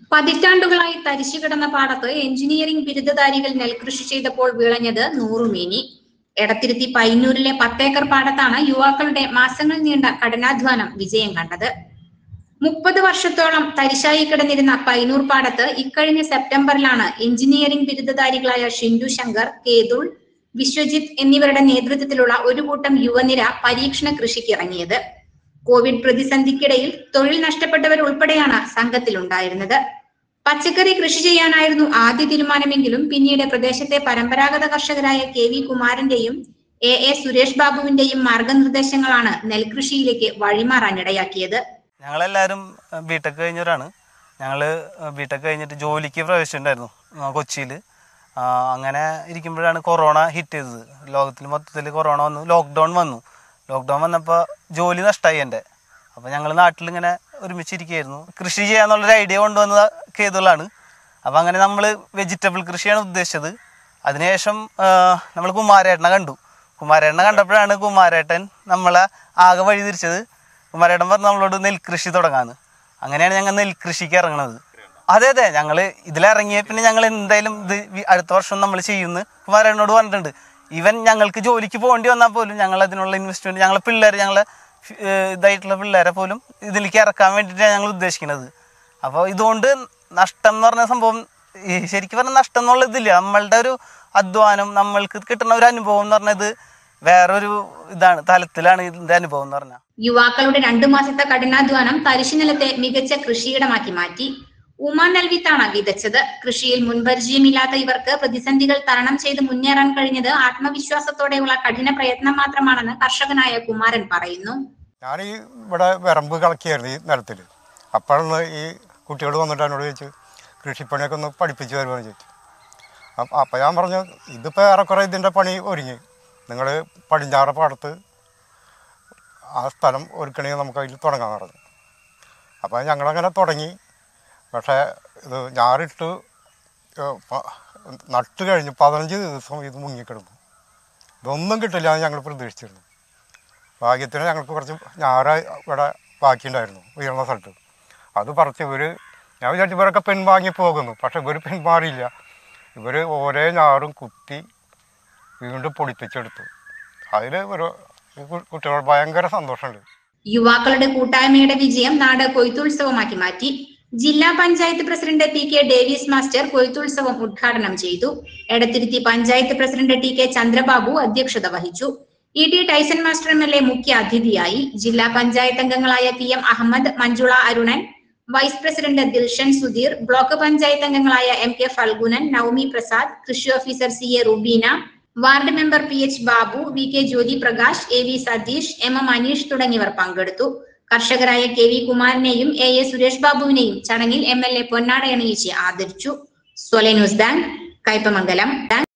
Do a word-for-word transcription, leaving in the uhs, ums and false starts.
പതിറ്റാണ്ടുകളായി തരിശുകിടന്ന പാടത്ത് എഞ്ചിനീയറിംഗ് ബിരുദധാരികൾ നെൽകൃഷി ചെയ്തപ്പോൾ വിളഞ്ഞത് നൂറുമേനി. എടത്തിരുത്തി പയ്യന്നൂരിലെ പത്തേക്കർ പാടത്താണ് യുവാക്കളുടെ മാസങ്ങൾ നീണ്ട കഠിനാധ്വാനം വിജയം കണ്ടത്. മുപ്പത് വർഷത്തോളം തരിശായി കിടന്നിരുന്ന പയ്യന്നൂർ പാടത്ത് ഇക്കഴിഞ്ഞ സെപ്റ്റംബറിലാണ് എഞ്ചിനീയറിംഗ് ബിരുദധാരികളായ ഷിൻഡു ശങ്കർ, കേതുൾ, വിശ്വജിത്ത് എന്നിവരുടെ നേതൃത്വത്തിലുള്ള ഒരു കൂട്ടം യുവനിര പരീക്ഷണ കൃഷിക്ക് ഇറങ്ങിയത്. കോവിഡ് പ്രതിസന്ധിക്കിടയിൽ തൊഴിൽ നഷ്ടപ്പെട്ടവർ ഉൾപ്പെടെയാണ് സംഘത്തിലുണ്ടായിരുന്നത്. പച്ചക്കറി കൃഷി ചെയ്യാനായിരുന്നു ആദ്യ തീരുമാനമെങ്കിലും പിന്നീട് പ്രദേശത്തെ പരമ്പരാഗത കർഷകരായ കെ വി കുമാരന്റെയും എ എ സുരേഷ് ബാബുവിന്റെയും മാർഗനിർദ്ദേശങ്ങളാണ് നെൽകൃഷിയിലേക്ക് വഴിമാറാനിടയാക്കിയത്. ഞങ്ങളെല്ലാവരും ബിടെക് കഴിഞ്ഞവരാണ്. ഞങ്ങൾ ബിടെക് കഴിഞ്ഞിട്ട് ജോലിക്ക് പ്രവേശിച്ചിട്ടുണ്ടായിരുന്നു കൊച്ചിയിൽ. അങ്ങനെ ഇരിക്കുമ്പോഴാണ് കൊറോണ ഹിറ്റ് ചെയ്തത്. ലോകത്തിൽ മൊത്തത്തിൽ കൊറോണ വന്നു, ലോക്ക്ഡൗൺ വന്നു. ലോക്ക്ഡൗൺ വന്നപ്പോൾ ജോലി നഷ്ടമായി എൻ്റെ. അപ്പോൾ ഞങ്ങൾ നാട്ടിലിങ്ങനെ ഒരുമിച്ചിരിക്കുകയായിരുന്നു. കൃഷി ചെയ്യാന്നുള്ളൊരു ഐഡിയ കൊണ്ടുവന്നത് കേതുളാണ്. അപ്പോൾ അങ്ങനെ നമ്മൾ വെജിറ്റബിൾ കൃഷിയാണ് ഉദ്ദേശിച്ചത്. അതിനുശേഷം നമ്മൾ കുമാരേട്ടനെ കണ്ടു. കുമാരേട്ടനെ കണ്ടപ്പോഴാണ് കുമാരേട്ടൻ നമ്മളെ ആകെ വഴി തിരിച്ചത്. കുമാരേട്ടൻ പറഞ്ഞു നമ്മളോട് നെൽകൃഷി തുടങ്ങാമെന്ന്. അങ്ങനെയാണ് ഞങ്ങൾ നെൽകൃഷിക്ക് ഇറങ്ങുന്നത്. അതെ അതെ ഞങ്ങൾ ഇതിലിറങ്ങിയ പിന്നെ ഞങ്ങൾ എന്തായാലും ഇത് അടുത്ത വർഷം നമ്മൾ ചെയ്യുമെന്ന് കുമാരേട്ടനോട് പറഞ്ഞിട്ടുണ്ട്. ഈവൻ ഞങ്ങൾക്ക് ജോലിക്ക് പോകേണ്ടി വന്നാൽ പോലും ഞങ്ങൾ അതിനുള്ള ഇൻവെസ്റ്റ്മെൻറ്റ് ഞങ്ങളെ പിള്ളേർ ഞങ്ങളെ ഇതായിട്ടുള്ള പിള്ളേരെ പോലും ഇതിലേക്ക് ഇറക്കാൻ വേണ്ടിയിട്ടാണ് ഞങ്ങൾ ഉദ്ദേശിക്കുന്നത്. അപ്പോൾ ഇതുകൊണ്ട് നഷ്ടം എന്ന് പറഞ്ഞ സംഭവം ശരിക്കും പറഞ്ഞാൽ നഷ്ടം എന്നുള്ള ഇതില്ല. നമ്മളുടെ ഒരു അധ്വാനം, നമ്മൾക്ക് കിട്ടുന്ന ഒരു അനുഭവം എന്ന് പറഞ്ഞത് വേറൊരു ഇതാണ് തലത്തിലാണ് ഇതിന്റെ അനുഭവം എന്ന് പറഞ്ഞാൽ. യുവാക്കളുടെ രണ്ടു മാസത്തെ കഠിനാധ്വാനം തരിശു നിലത്തെ മികച്ച കൃഷിയിടമാക്കി മാറ്റി. ഉമാ നെൽവിത്താണ് വിതച്ചത്. കൃഷിയിൽ മുൻപരിചയമില്ലാത്ത ഇവർക്ക് പ്രതിസന്ധികൾ തരണം ചെയ്ത് മുന്നേറാൻ കഴിഞ്ഞത് ആത്മവിശ്വാസത്തോടെയുള്ള കഠിന പ്രയത്നം മാത്രമാണെന്ന് കർഷകനായ കുമാരൻ പറയുന്നു. ഞാൻ ഈ ഇവിടെ വിറമ്പ് കളക്കിയായിരുന്നു ഈ നിലത്തിൽ. അപ്പോഴൊന്ന് ഈ കുട്ടികൾ വന്നിട്ട് എന്നോട് ചോദിച്ചു കൃഷിപ്പണിയൊക്കെ ഒന്ന് പഠിപ്പിച്ചു വരുമെന്ന് ചോദിച്ചു. അപ്പം അപ്പം ഞാൻ പറഞ്ഞു ഇതിപ്പോൾ ഏറെക്കുറെ ഇതിൻ്റെ പണി ഒരുങ്ങി, നിങ്ങൾ പടിഞ്ഞാറ് പാടത്ത് ആ സ്ഥലം ഒരുക്കണമെങ്കിൽ നമുക്ക് അതിൽ തുടങ്ങാൻ പറഞ്ഞു. അപ്പോൾ ഞങ്ങളങ്ങനെ തുടങ്ങി. പക്ഷേ ഇത് ഞാറിട്ട് നട്ട് കഴിഞ്ഞ് പതിനഞ്ച് ദിവസം ഇത് മുങ്ങിക്കിടന്നു. ഇതൊന്നും കിട്ടില്ല എന്ന് ഞങ്ങൾ പ്രതീക്ഷിച്ചിരുന്നു. ഭാഗ്യത്തിന് ഞങ്ങൾക്ക് കുറച്ച് ഞാറ് ഇവിടെ ബാക്കിയുണ്ടായിരുന്നു ഉയർന്ന സ്ഥലത്ത്. അത് പറിച്ച് ഇവർ ഞാൻ വിചാരിച്ചു ഇവരൊക്കെ പിൻവാങ്ങി പോകുന്നു. പക്ഷെ ഇവർ പിന്മാറിയില്ല. ഇവർ ഓരോ ഞാറും കുത്തി വീണ്ടും പൊടിപ്പിച്ചെടുത്തു. അതിൽ ഒരു കുട്ടികൾ ഭയങ്കര സന്തോഷമുണ്ട്. യുവാക്കളുടെ കൂട്ടായ്മയുടെ വിജയം നാട് കൊയ്ത്തുത്സവമാക്കി മാറ്റി. ജില്ലാ panchayat president P K Davis master കൊയ്ത്തുത്സവം ഉദ്ഘാടനം ചെയ്തു. Edathiruthy panchayat president T K Chandrababu അധ്യക്ഷത വഹിച്ചു. E T Tyson master M L A മുഖ്യ അതിഥിയായി. ജില്ലാ പഞ്ചായത്ത് അംഗങ്ങളായ P M Ahammed, Manjula Arunan, vice president Dilshan Sudheer, block panchayat അംഗങ്ങളായ എം കെ ഫൽഗുനൻ, നവമി പ്രസാദ്, കൃഷി officer C A Rubeena, ward member P H Babu, V K Jyothi Prakash, A V Satheesh, M M Aneesh തുടങ്ങിയവർ പങ്കെടുത്തു. കർഷകരായ കെ വി കുമാരനെയും എ എ സുരേഷ് ബാബുവിനെയും ചടങ്ങിൽ എം എൽ എ പൊന്നാടയണിയിച്ച് ആദരിച്ചു. സ്വലെ ന്യൂസ് ബാങ്ക്, കയ്പമംഗലം.